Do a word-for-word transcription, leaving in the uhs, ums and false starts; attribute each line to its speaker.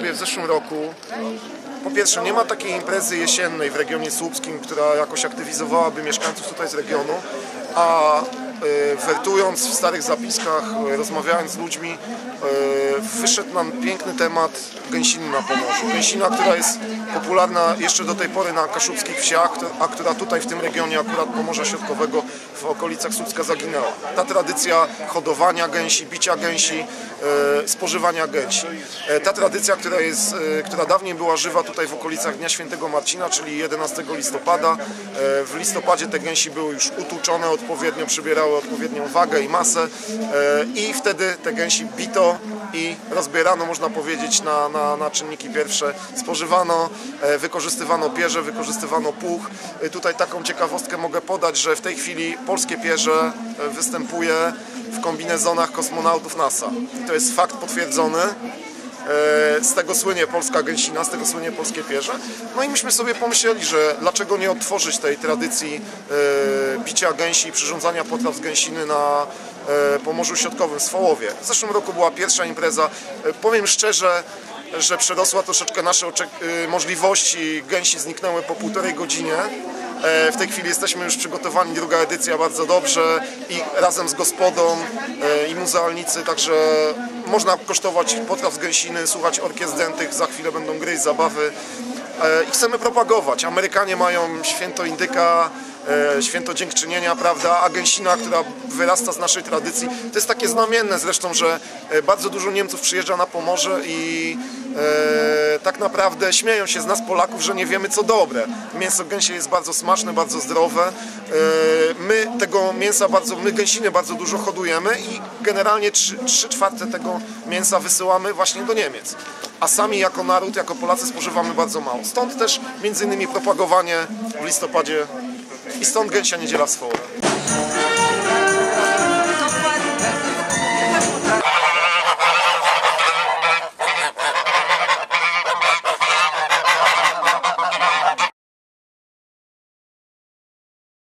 Speaker 1: sobie w zeszłym roku. Po pierwsze, nie ma takiej imprezy jesiennej w regionie słupskim, która jakoś aktywizowałaby mieszkańców tutaj z regionu, a wertując w starych zapiskach, rozmawiając z ludźmi, wyszedł nam piękny temat gęsiny na Pomorzu. Gęsina, która jest popularna jeszcze do tej pory na kaszubskich wsiach, a która tutaj w tym regionie akurat Pomorza Środkowego w okolicach Słupska zaginęła. Ta tradycja hodowania gęsi, bicia gęsi, spożywania gęsi. Ta tradycja, która, jest, która dawniej była żywa tutaj w okolicach Dnia Świętego Marcina, czyli jedenastego listopada. W listopadzie te gęsi były już utuczone odpowiednio, przybierały odpowiednią wagę i masę i wtedy te gęsi bito i rozbierano, można powiedzieć, na, na, na czynniki pierwsze. Spożywano, wykorzystywano pierze, wykorzystywano puch. Tutaj taką ciekawostkę mogę podać, że w tej chwili polskie pierze występuje w kombinezonach kosmonautów NASA. I to jest fakt potwierdzony. Z tego słynie polska gęsina, z tego słynie polskie pierze. No i myśmy sobie pomyśleli, że dlaczego nie odtworzyć tej tradycji bicia gęsi i przyrządzania potraw z gęsiny na Pomorzu Środkowym, w Swołowie. W zeszłym roku była pierwsza impreza. Powiem szczerze, że przerosła troszeczkę nasze możliwości. Gęsi zniknęły po półtorej godzinie. W tej chwili jesteśmy już przygotowani, druga edycja bardzo dobrze i razem z gospodą i muzealnicy, także można kosztować potraw z gęsiny, słuchać orkiestr dętych, za chwilę będą gry i zabawy i chcemy propagować. Amerykanie mają święto indyka, święto dziękczynienia, prawda, a gęsina, która wyrasta z naszej tradycji, to jest takie znamienne zresztą, że bardzo dużo Niemców przyjeżdża na Pomorze i e, tak naprawdę śmieją się z nas Polaków, że nie wiemy co dobre. Mięso gęsie jest bardzo smaczne, bardzo zdrowe. E, my tego mięsa bardzo, my gęsiny bardzo dużo hodujemy i generalnie trzy czwarte tego mięsa wysyłamy właśnie do Niemiec. A sami jako naród, jako Polacy spożywamy bardzo mało. Stąd też między innymi propagowanie w listopadzie i stąd Gęsia Niedziela w Swołowie.